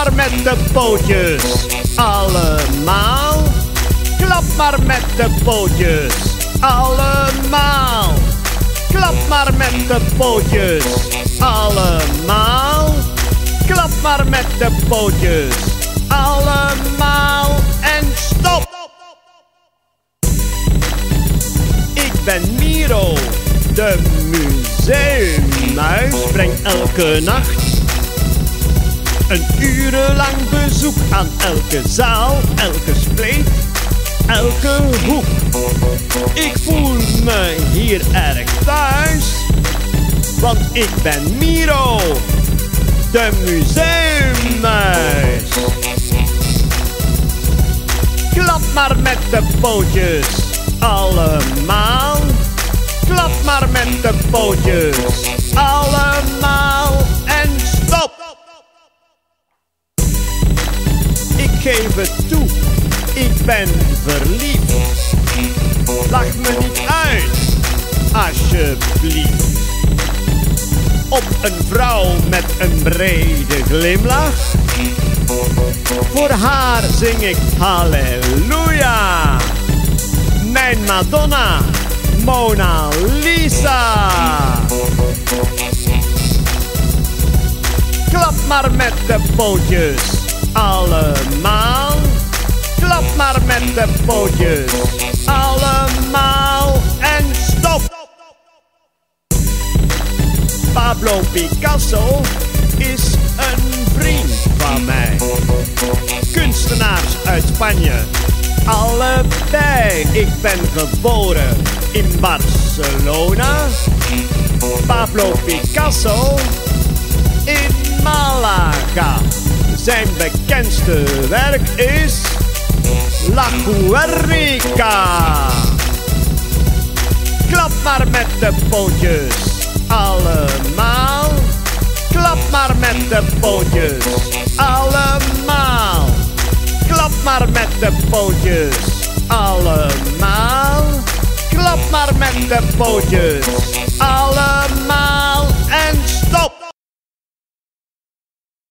maar met de pootjes, allemaal. Klap maar met de pootjes, allemaal. Klap maar met de pootjes, allemaal. Klap maar met de pootjes, allemaal. En stop! Ik ben Miro, de museummuis. Breng elke nacht een urenlang bezoek aan elke zaal, elke spleet, elke hoek. Ik voel me hier erg thuis, want ik ben Miro, de museummuis. Klap maar met de pootjes, allemaal. Klap maar met de pootjes, allemaal. En stop! Ik geef het toe, ik ben verliefd. Lach me niet uit, alsjeblieft. Op een vrouw met een brede glimlach. Voor haar zing ik halleluja. Mijn Madonna, Mona Lisa. Klap maar met de pootjes, allemaal. Klap maar met de pootjes, allemaal. En stop! Pablo Picasso is een vriend van mij. Kunstenaars uit Spanje, allebei. Ik ben geboren in Barcelona. Pablo Picasso in Malaga. Zijn bekendste werk is La Guernica. Klap maar met de pootjes, allemaal. Klap maar met de pootjes, allemaal. Klap maar met de pootjes, allemaal. Klap maar met de pootjes,